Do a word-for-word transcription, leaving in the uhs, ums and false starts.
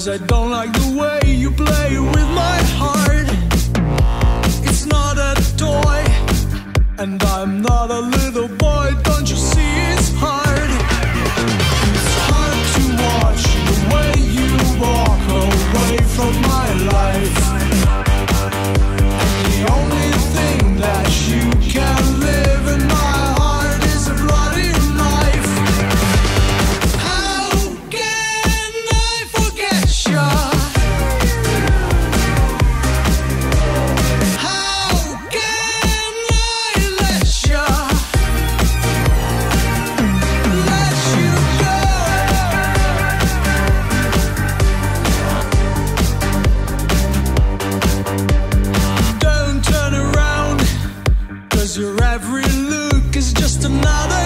'cause I don't like the way you play with my heart. It's not a toy, and I'm not a little boy, don't you see it's hard? It's hard to watch the way you walk away from my life. And the only thing that you can live in my heart is a bloody knife. How can I forget you? How can I let you, let you go? Don't turn around, 'cause your every look is just another